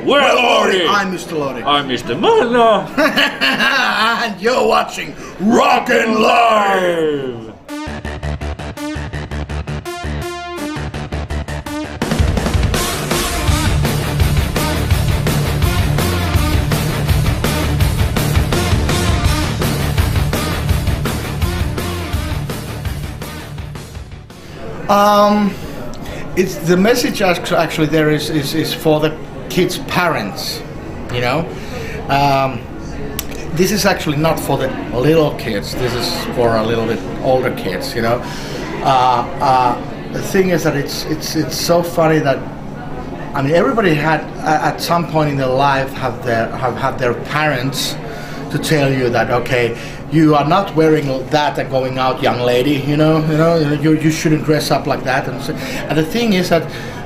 Well, Lordy! I'm Mr. Lordy. I'm Mr. Manna! And you're watching Rockin' Live! It's the message actually there is for the kids' parents, you know. This is actually not for the little kids. This is for a little bit older kids, you know. The thing is that it's so funny that I mean everybody had at some point in their life have had their parents to tell you that okay, you are not wearing that and going out, young lady. You you shouldn't dress up like that. And the thing is that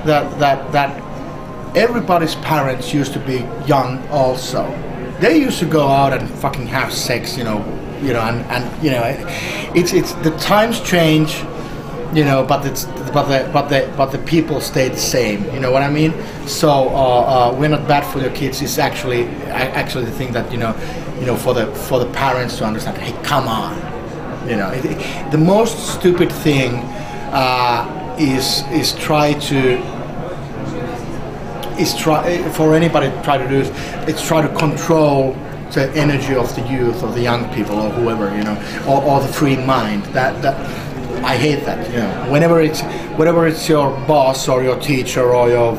everybody's parents used to be young also. They used to go out and fucking have sex, and it's the times change, but the people stay the same. You know what I mean? So we're not bad for your kids. It's actually the thing that for the parents to understand. Hey, come on, the most stupid thing is try for anybody to try to do it's try to control the energy of the youth or the young people or whoever, or the free mind. That I hate that. Whenever it's your boss or your teacher or your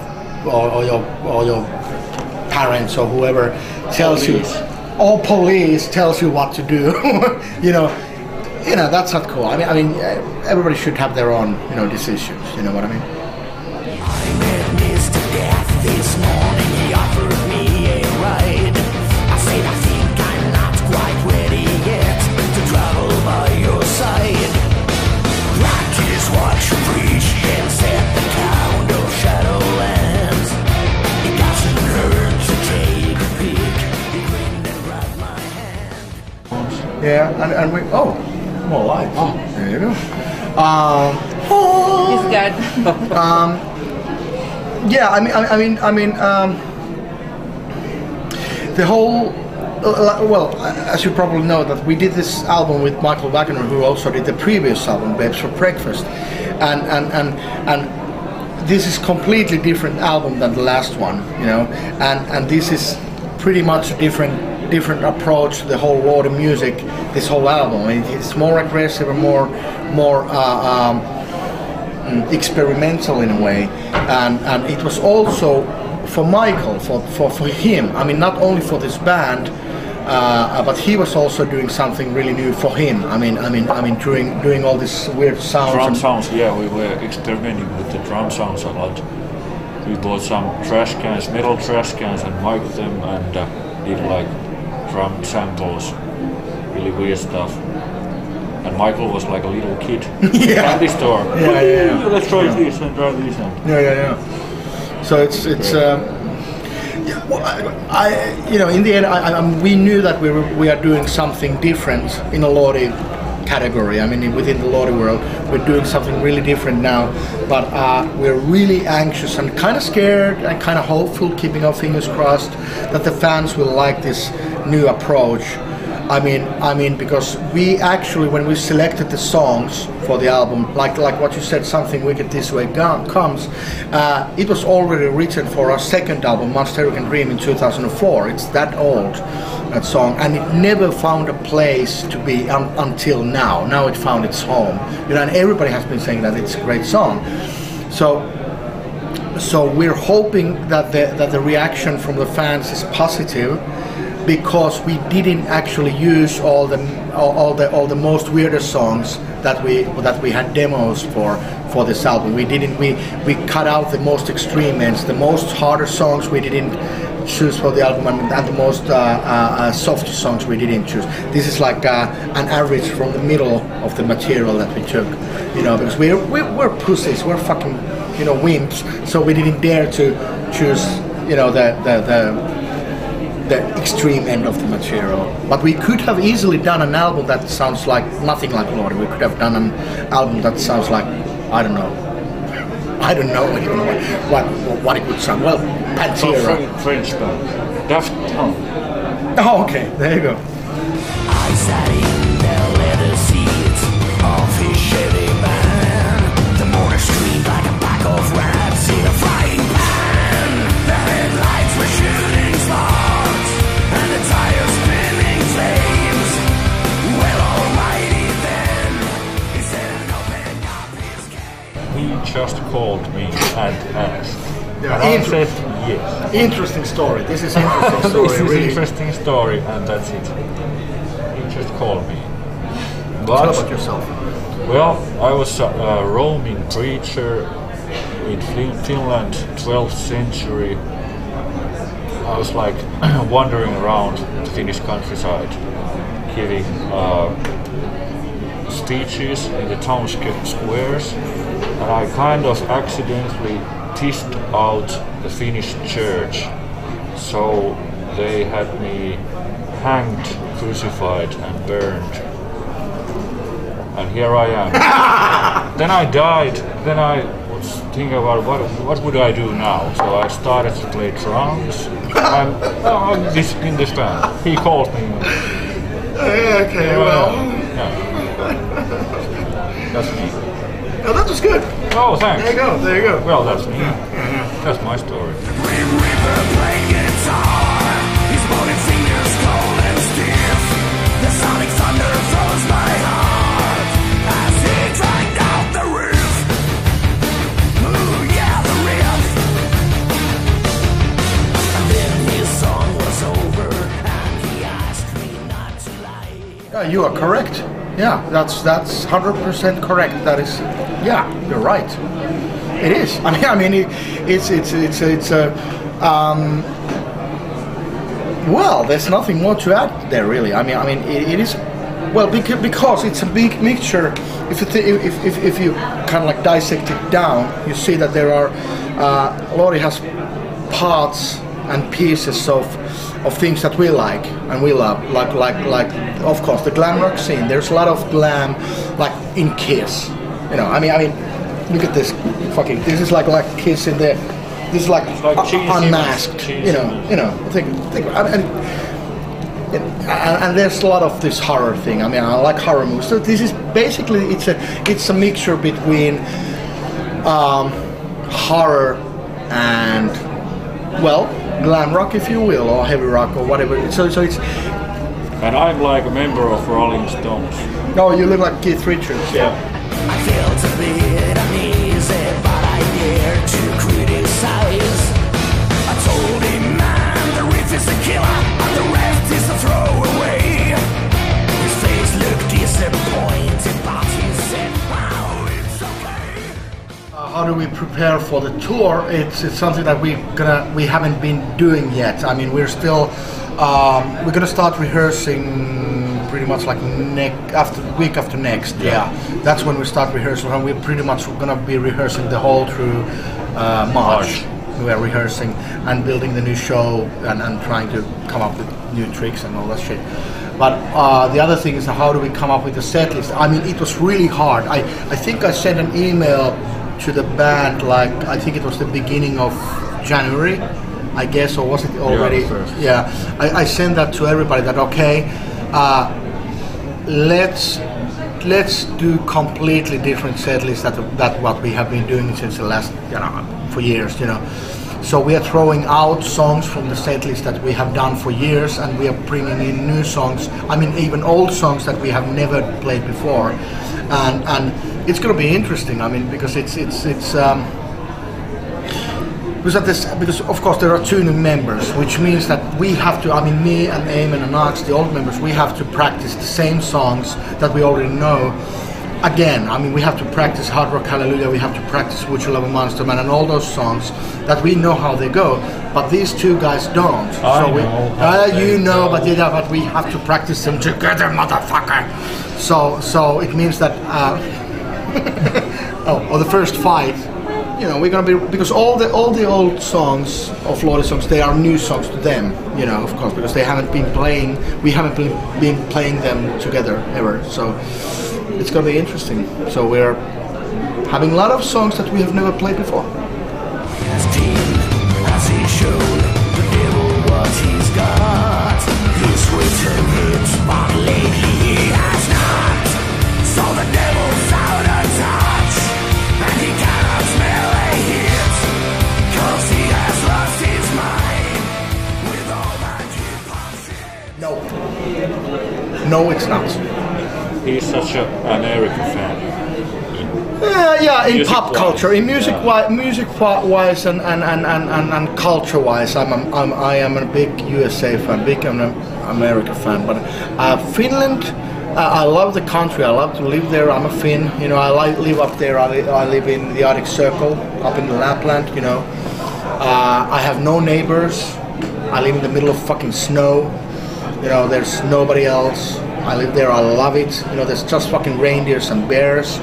parents or whoever tells you, or police tells you what to do, that's not cool. I mean, everybody should have their own, decisions. You know what I mean? I met Mr. Death this morning. He offered me a ride. I said I think I'm not quite ready yet to travel by your side. Practice what you preach and set the count of Shadowlands. It doesn't hurt to take a peek. He grinned and grabbed my hand. Yeah, and we more lights. Oh, there you go. He's good. Yeah, I mean, the whole. Well, as you probably know, that we did this album with Michael Wagner, who also did the previous album, Babes for Breakfast, and this is completely different album than the last one, and this is pretty much a different approach to the whole world of music. This whole album, it's more aggressive and more experimental in a way, and it was also for Michael, for him. I mean, not only for this band, but he was also doing something really new for him. I mean, doing all these weird sounds. Drum sounds, yeah, we were experimenting with the drum sounds a lot. We bought some trash cans, metal trash cans, and mic'd them and did like drum samples, really weird stuff. And Michael was like a little kid in the candy store. Yeah. Let's try these and try these. Yeah. So it's in the end, we knew that we are doing something different in a Lordi category. I mean, within the Lordi world, we're doing something really different now. But we're really anxious and kind of scared and kind of hopeful, keeping our fingers crossed that the fans will like this new approach. I mean, because we actually, when we selected the songs for the album, like what you said, Something Wicked This Way Comes, it was already written for our second album, Monster Hurricane Dream, in 2004. It's that old, that song, and it never found a place to be until now. Now it found its home, and everybody has been saying that it's a great song. So we're hoping that the reaction from the fans is positive, because we didn't actually use all the most weirdest songs that we had demos for this album. We cut out the most extreme ends, the most harder songs we didn't choose for the album, and the most softer songs we didn't choose. This is like an average from the middle of the material that we took, because we're pussies, we're fucking wimps, so we didn't dare to choose the extreme end of the material. But we could have easily done an album that sounds like nothing like Lordi. We could have done an album that sounds like, I don't know, I don't know even what it would sound. Well, Pantera. French band. Daft Punk. Oh, okay. There you go. I sat in the leather seats of his Chevy van. The motor screamed like a pack of rats in a frying pan. The headlights were shooting sparks and the tires spinning flames. Well, almighty then, he said and opened up his cage. He just called me and asked. Yeah, And I said yes. Interesting story. This is interesting story. This is really. interesting story, and that's it. He just called me. Tell But about yourself. well, I was a Roman preacher in Finland, 12th century. I was like wandering around the Finnish countryside, giving speeches in the town squares, and I kind of accidentally tissed out the Finnish church. So they had me hanged, crucified, and burned. And here I am. Then I died. Then I was thinking about what would I do now. So I started to play drums. I'm in this band. He called me. Okay, well. Yeah. That's me. Oh, that was good. Oh, thanks. There you go. There you go. Well, that's me. That's my story. Grim Reaper playing guitar, his bony fingers cold and stiff. The sonic thunder froze my heart as he dragged out the riff. Ooh, yeah, the riff. And then his song was over, and he asked me not to lie. You are correct. Yeah, that's 100% correct. That is, yeah, you're right. It is. I mean, it's a. Well, there's nothing more to add there, really. I mean, it is. Well, because it's a big mixture. If you kind of like dissect it down, you see that there are. Lori has parts and pieces of things that we like and we love, like of course the glam rock scene. There's a lot of glam, like in Kiss, you know. I mean, look at this fucking. This is like Kiss in there. This is like unmasked, you know. Think. And there's a lot of this horror thing. I mean, I like horror movies. So this is basically it's a mixture between horror and, well, glam rock, if you will, or heavy rock, or whatever. So it's. And I'm like a member of Rolling Stones. No, you look like Keith Richards. Yeah. I felt a bit uneasy, but I dared to criticize. I told him, man, the riff is a killer, and the rest is a throwaway. His face looked disappointed, but he said, wow, it's okay. How do we prepare for the tour? It's something that we haven't been doing yet. I mean, we're still we're gonna start rehearsing pretty much like week after next. Yeah, that's when we start rehearsal, and we're pretty much gonna be rehearsing the whole through March. We are rehearsing and building the new show and trying to come up with new tricks and all that shit. But the other thing is, how do we come up with the set list? I mean, it was really hard. I think I sent an email to the band, like, I think it was the beginning of January, I guess, or was it already? Yeah, I sent that to everybody that, okay, let's do completely different set lists that what we have been doing since the last, for years, So we are throwing out songs from the set list that we have done for years, and we are bringing in new songs. I mean, even old songs that we have never played before, and it's going to be interesting. I mean, because because of course there are 2 new members, which means that we have to. I mean, me and Eamon and Alex, the old members, we have to practice the same songs that we already know. Again, I mean, we have to practice Hard Rock Hallelujah, we have to practice Would You Love a Monster Man, and all those songs that we know how they go, but these 2 guys don't. But we have to practice them together, motherfucker. So it means that the first fight, we're gonna be, because all the old songs of Lordi songs, they are new songs to them, of course, because we haven't been playing them together ever. So it's gonna be interesting. So we're having a lot of songs that we have never played before. As deep as he showed the devil what he's got. He's written hits, but lately he has not. So the devil's out of touch, and he cannot smell a hit, 'cause he has lost his mind with all that hypocrisy. No. No, it's not. He's such an American fan. Yeah, in Music pop wise, culture, in music, yeah. music-wise, and culture-wise, I am a big USA fan, big American fan. But Finland, I love the country. I love to live there. I'm a Finn. You know, I live up there. I live in the Arctic Circle, up in Lapland. You know, I have no neighbors. I live in the middle of fucking snow. You know, there's nobody else. I live there. I love it. You know, there's just fucking reindeers and bears.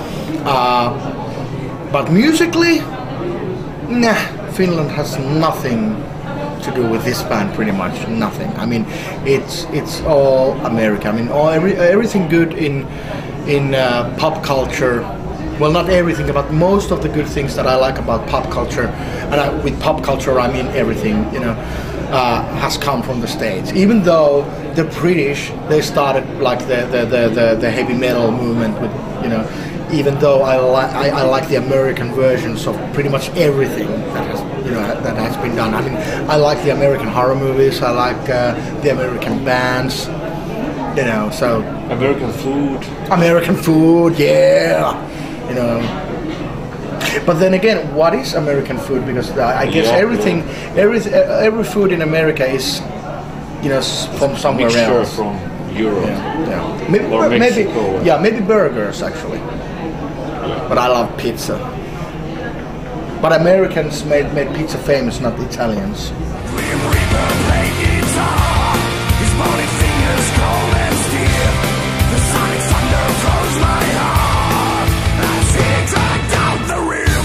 But musically, nah, Finland has nothing to do with this band, pretty much nothing. I mean, it's all America. I mean, everything good in pop culture. Well, not everything, but most of the good things that I like about pop culture, and with pop culture I mean everything. You know, has come from the States. Even though the British, they started like the heavy metal movement with, you know. Even though I like the American versions of pretty much everything that has been done. I mean, I like the American horror movies. I like the American bands. You know, so American food. American food, yeah. You know. But then again, what is American food? Because I guess every food in America is, you know, from somewhere Mixture else. from Europe. Yeah. Maybe burgers actually. But I love pizza. But Americans made pizza famous, not the Italians. Grim Reaper played guitar, his bony fingers cold and stiff. The sonic thunder froze my heart as he dragged out the riff.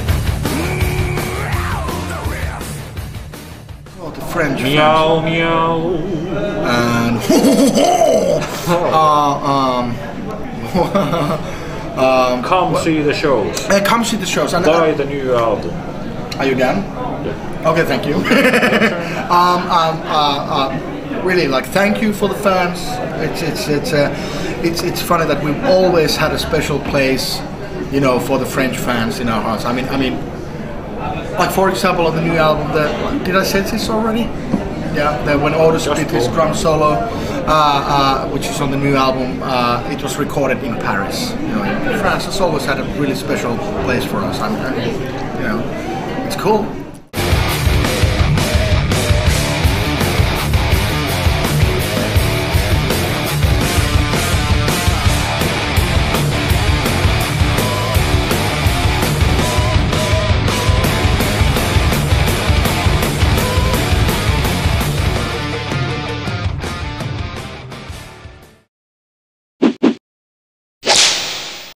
Out the riff. Oh, the French. Meow meow. And Come see the shows. come see the shows. And, Buy the new album. are you done? Yeah. Okay, thank you. Really, like, thank you for the fans. It's funny that we've always had a special place, you know, for the French fans in our hearts. I mean, like for example, on the new album, did I say this already? Yeah, when Otis did his drum solo, which is on the new album, it was recorded in Paris. You know, France has always had a really special place for us. You know, it's cool.